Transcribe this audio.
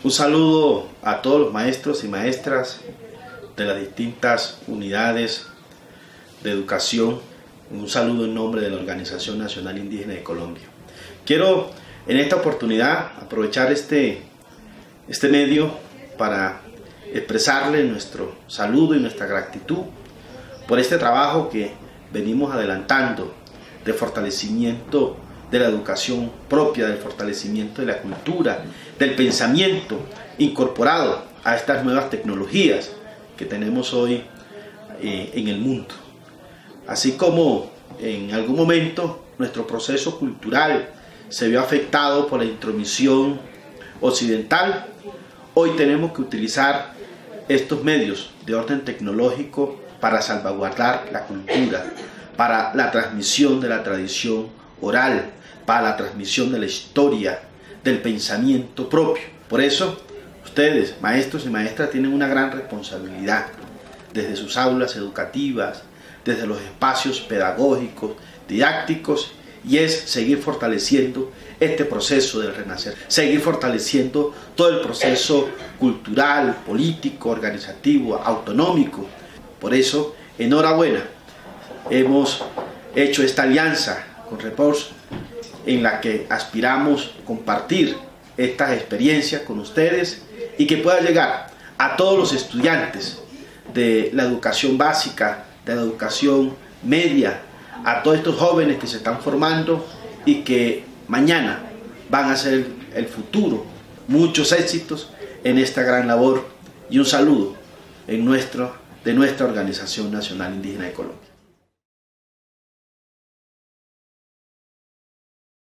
Un saludo a todos los maestros y maestras de las distintas unidades de educación. Un saludo en nombre de la Organización Nacional Indígena de Colombia. Quiero en esta oportunidad aprovechar este medio para expresarle nuestro saludo y nuestra gratitud por este trabajo que venimos adelantando de fortalecimiento de la educación propia, del fortalecimiento de la cultura, del pensamiento incorporado a estas nuevas tecnologías que tenemos hoy en el mundo. Así como en algún momento nuestro proceso cultural se vio afectado por la intromisión occidental, hoy tenemos que utilizar estos medios de orden tecnológico para salvaguardar la cultura, para la transmisión de la tradición oral, para la transmisión de la historia, del pensamiento propio. Por eso, ustedes, maestros y maestras, tienen una gran responsabilidad desde sus aulas educativas, desde los espacios pedagógicos, didácticos, y es seguir fortaleciendo este proceso del renacer, seguir fortaleciendo todo el proceso cultural, político, organizativo, autonómico. Por eso, enhorabuena, hemos hecho esta alianza con Repos en la que aspiramos compartir estas experiencias con ustedes y que pueda llegar a todos los estudiantes de la educación básica, de la educación media, a todos estos jóvenes que se están formando y que mañana van a ser el futuro. Muchos éxitos en esta gran labor y un saludo de nuestra Organización Nacional Indígena de Colombia.